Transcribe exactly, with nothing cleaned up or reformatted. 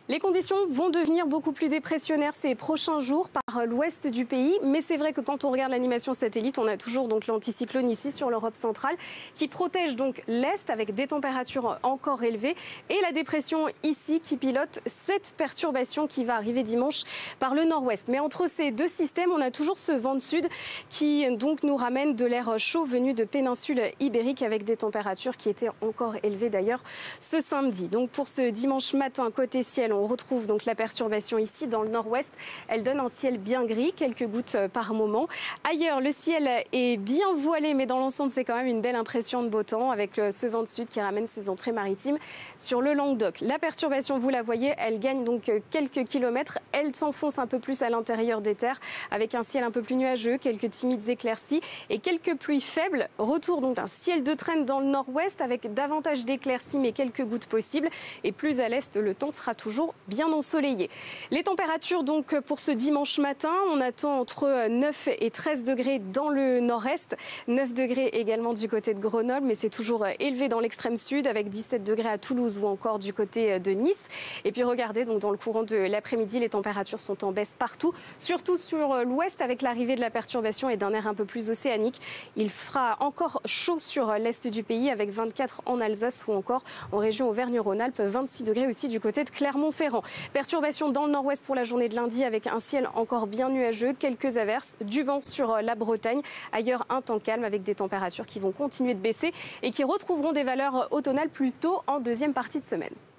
Les conditions vont devenir beaucoup plus dépressionnaires ces prochains jours par l'ouest du pays. Mais c'est vrai que quand on regarde l'animation satellite, on a toujours donc l'anticyclone ici sur l'Europe centrale qui protège donc l'est avec des températures encore élevées. Et la dépression ici qui pilote cette perturbation qui va arriver dimanche par le nord-ouest. Mais entre ces deux systèmes, on a toujours ce vent de sud qui donc nous ramène de l'air chaud venu de péninsule ibérique avec des températures qui étaient encore élevées d'ailleurs ce samedi. Donc pour ce dimanche matin, côté ciel, on retrouve donc la perturbation ici dans le nord-ouest. Elle donne un ciel bien gris, quelques gouttes par moment. Ailleurs, le ciel est bien voilé, mais dans l'ensemble, c'est quand même une belle impression de beau temps avec ce vent de sud qui ramène ses entrées maritimes sur le Languedoc. La perturbation, vous la voyez, elle gagne donc quelques kilomètres. Elle s'enfonce un peu plus à l'intérieur des terres avec un ciel un peu plus nuageux, quelques timides éclaircies et quelques pluies faibles. Retour donc d'un ciel de traîne dans le nord-ouest avec davantage d'éclaircies mais quelques gouttes possibles. Et plus à l'est, le temps sera toujours bien ensoleillé. Les températures donc pour ce dimanche matin, on attend entre neuf et treize degrés dans le nord-est, neuf degrés également du côté de Grenoble, mais c'est toujours élevé dans l'extrême sud avec dix-sept degrés à Toulouse ou encore du côté de Nice. Et puis regardez, donc dans le courant de l'après-midi, les températures sont en baisse partout, surtout sur l'ouest avec l'arrivée de la perturbation et d'un air un peu plus océanique. Il fera encore chaud sur l'est du pays avec vingt-quatre en Alsace ou encore en région Auvergne-Rhône-Alpes, vingt-six degrés aussi du côté de Clermont-Ferrand. Perturbation dans le nord-ouest pour la journée de lundi avec un ciel encore bien nuageux, quelques averses, du vent sur la Bretagne. Ailleurs, un temps calme avec des températures qui vont continuer de baisser et qui retrouveront des valeurs automnales plutôt en deuxième partie de semaine.